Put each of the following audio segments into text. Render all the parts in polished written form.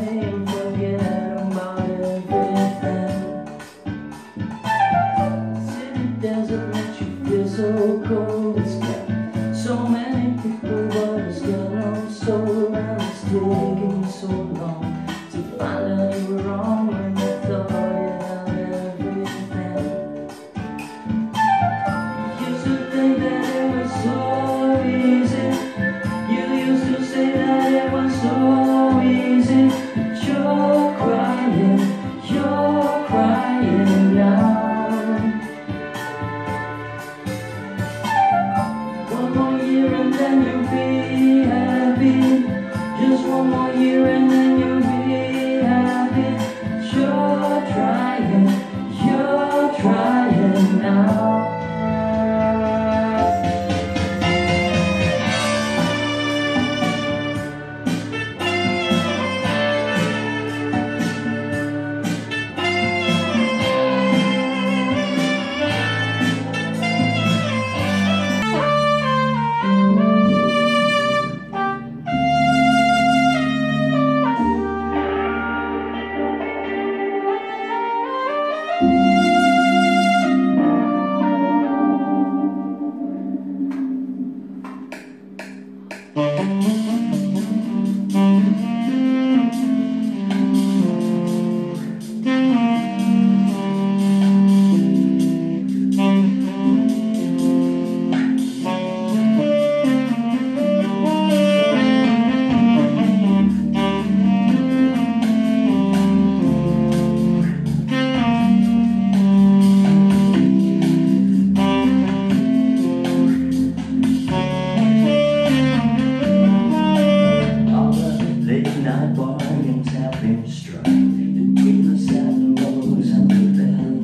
away and forget about everything. City doesn't make you feel so cold. It's got so many people, but it's got no soul. And it's taking you so long to find out you were wrong when you thought you had everything. You used to think that it was so easy. You used to say that it was so easy. But you're crying now. One more year and then you'll be happy. Just one more year and then you'll be happy. But you're trying now. Bargains have been struck between the satin rows and the bed.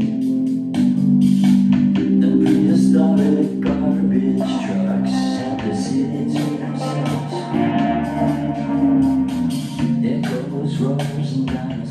The prehistoric garbage trucks and the city to themselves. Echoes rose and died.